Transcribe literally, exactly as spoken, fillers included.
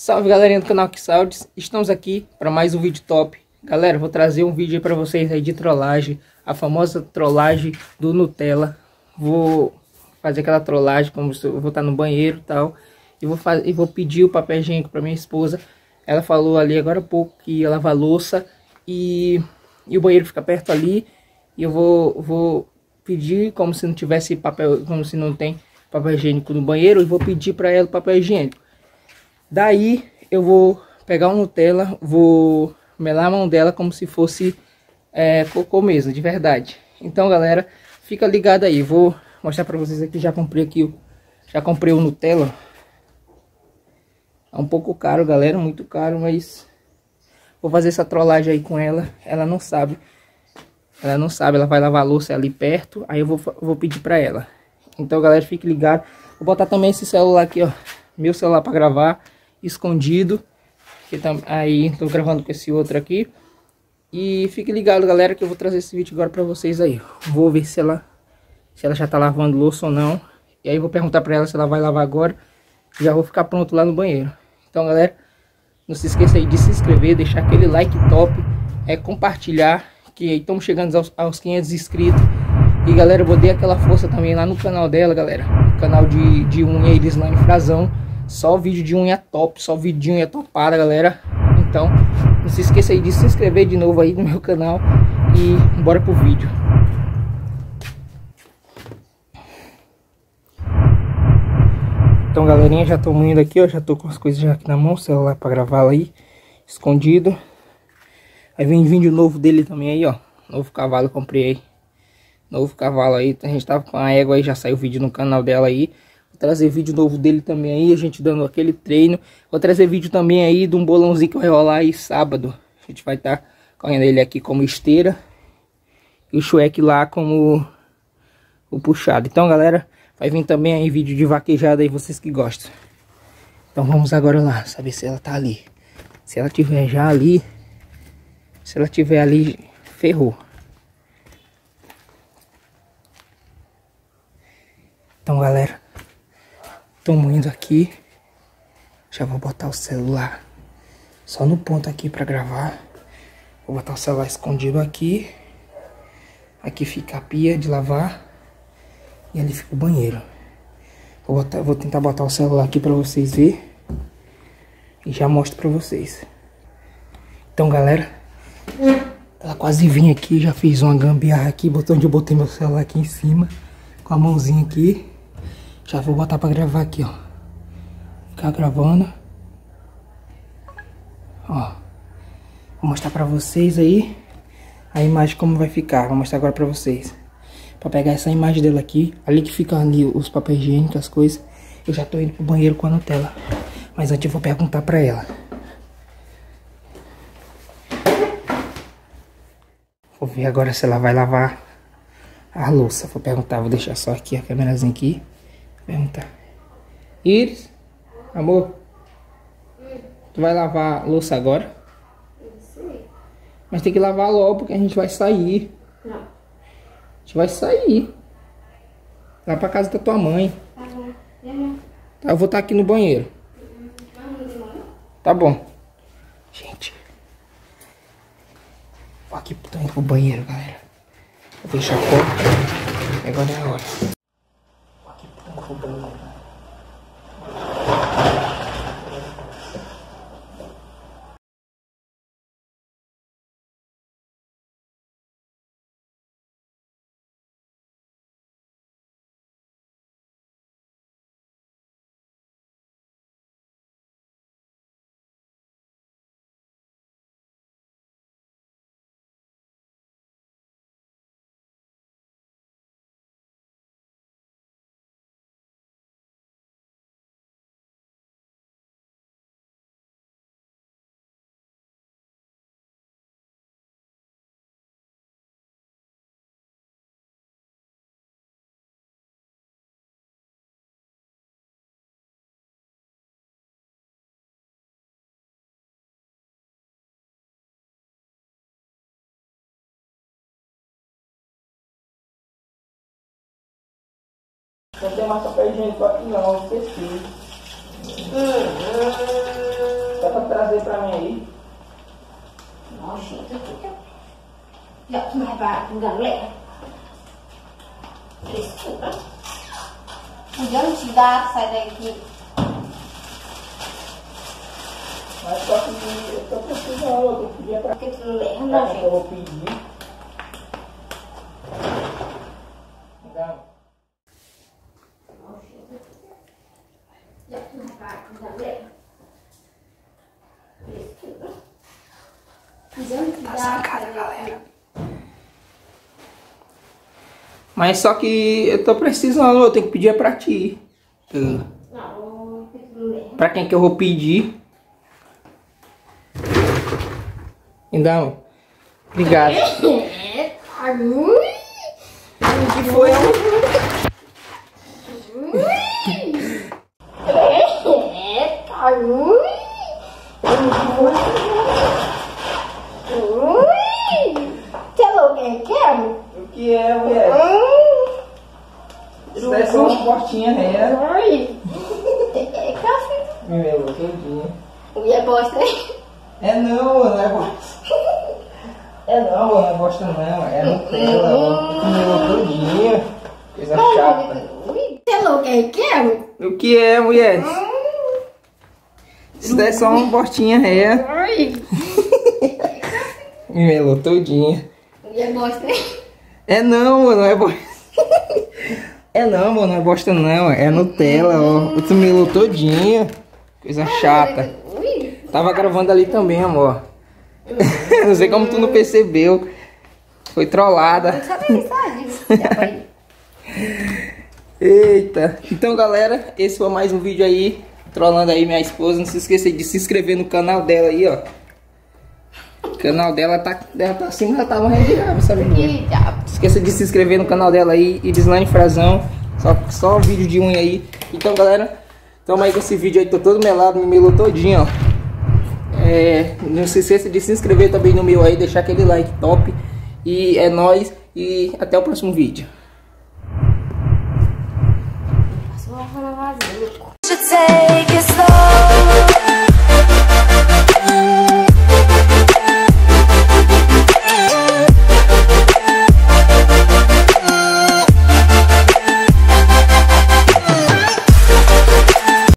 Salve galerinha do canal Ksaldes, estamos aqui para mais um vídeo top. Galera, vou trazer um vídeo para vocês aí de trollagem, a famosa trollagem do Nutella. Vou fazer aquela trollagem como se eu vou estar no banheiro e tal, e vou, fazer, e vou pedir o papel higiênico para minha esposa. Ela falou ali agora há pouco que ia lavar a louça e, e o banheiro fica perto ali, e eu vou, vou pedir como se não tivesse papel, como se não tem papel higiênico no banheiro, e vou pedir para ela o papel higiênico. Daí eu vou pegar o Nutella, vou melar a mão dela como se fosse é, cocô mesmo, de verdade. Então galera, fica ligado aí, vou mostrar pra vocês aqui, já comprei aqui, já comprei o Nutella. É um pouco caro galera, muito caro, mas vou fazer essa trollagem aí com ela, ela não sabe. Ela não sabe, ela vai lavar a louça ali perto, aí eu vou, vou pedir pra ela. Então galera, fique ligado. Vou botar também esse celular aqui, ó, meu celular pra gravar, escondido, que tá, aí tô gravando com esse outro aqui. E fique ligado galera, que eu vou trazer esse vídeo agora pra vocês aí. Vou ver se ela se ela já tá lavando louça ou não, e aí vou perguntar pra ela se ela vai lavar agora. Já vou ficar pronto lá no banheiro. Então galera, não se esqueça aí de se inscrever, deixar aquele like top, é compartilhar, que aí estamos chegando aos, aos quinhentos inscritos. E galera, eu vou dar aquela força também lá no canal dela, galera, canal de, de unha Irislane Frazão. Só vídeo de unha top, só vídeo de unha topada, galera. Então, não se esqueça aí de se inscrever de novo aí no meu canal. E bora pro vídeo. Então, galerinha, já tô indo aqui, ó. Já tô com as coisas já aqui na mão, celular pra gravar aí, escondido. Aí vem vídeo novo dele também aí, ó. Novo cavalo, comprei aí. Novo cavalo aí, a gente tava com a égua aí, já saiu vídeo no canal dela aí. Vou trazer vídeo novo dele também aí, a gente dando aquele treino. Vou trazer vídeo também aí de um bolãozinho que vai rolar aí sábado. A gente vai estar tá correndo ele aqui como esteira e o Shrek lá como o puxado. Então galera, vai vir também aí vídeo de vaquejada aí, vocês que gostam. Então vamos agora lá, saber se ela tá ali. Se ela tiver já ali, se ela tiver ali, ferrou. Então galera, estamos indo aqui. Já vou botar o celular só no ponto aqui para gravar. Vou botar o celular escondido aqui. Aqui fica a pia de lavar e ali fica o banheiro. Vou, botar, vou tentar botar o celular aqui para vocês verem e já mostro para vocês. Então galera, ela quase vinha aqui, já fiz uma gambiarra aqui, botou onde eu botei meu celular aqui em cima, com a mãozinha aqui. Já vou botar pra gravar aqui, ó. Ficar gravando. Ó. Vou mostrar pra vocês aí a imagem como vai ficar. Vou mostrar agora pra vocês. Pra pegar essa imagem dela aqui. Ali que fica ali os papéis higiênicos, as coisas. Eu já tô indo pro banheiro com a Nutella. Mas antes eu vou perguntar pra ela. Vou ver agora se ela vai lavar a louça. Vou perguntar, vou deixar só aqui a câmerazinha aqui. Perguntar. Iris, amor, tu vai lavar a louça agora? Sim. Mas tem que lavar logo porque a gente vai sair. Não. A gente vai sair. Lá pra casa da tua mãe. Tá bom. Uhum. Tá, eu vou estar aqui no banheiro. Uhum. Tá bom. Gente. Vou aqui pro banheiro, galera. Vou deixar a porta. Agora é a hora. Vou aqui pro banheiro. Não tem mais papel higiênico aqui não, esqueci. Hum, hum. trazer pra mim aí. Nojento aqui. Já mais barato, galera. Frescura. Cuidando de gato, sai daqui. Mas só que eu tô precisando, eu tenho que pedir pra Porque tu não leva, pra não, quem gente. eu vou pedir. Então, Já mais barato, galera. Frescura. Cuidando de gato, sai daqui. mas só que eu tô precisando, eu tenho que pedir é pra ti. Uh, Não, porque tu não leva. Pra quem que eu vou pedir? Então, obrigado. É, tá muito. O que foi? É, tá muito. Você é louco, é que é? O que é, mulher? Isso é só uma portinha ré. Ai, é café. Meu, todinho. Mulher bosta, né? É não, mano, não é bosta. É não, mano, não é bosta não, é Nutella, ó. Meu, todinho. Coisa chata. Você é louco, é que é? O que é, mulher? Isso daí é só uma portinha ré. Ai, Melou todinha. mulher bosta, né? É não, mano, não é bosta. É não, mano, não é bosta não, é Nutella, ó. Tu melou todinha. Coisa chata. Ui, Tava gravando ali também, amor. Não sei como tu não percebeu. Foi trollada. sabe, sabe? Eita. Então, galera, esse foi mais um vídeo aí. Trollando aí minha esposa. Não se esqueça de se inscrever no canal dela aí, ó. O canal dela tá, dela tá assim, já tá morrendo de raiva, sabe? Ih, diabo. Não esqueça de se inscrever no canal dela aí. Ibislane Frazão. Só, só vídeo de unha aí. Então, galera, tamo aí com esse vídeo aí. Tô todo melado, me melou todinho, ó. É, não se esqueça de se inscrever também no meu aí. Deixar aquele like top. E é nóis. E até o próximo vídeo. Passou uma vazia. Should take it slow.